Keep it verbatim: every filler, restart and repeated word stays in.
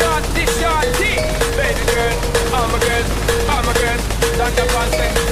naughty shorty. Baby girl, all my girls, all my girls, don't you pass them.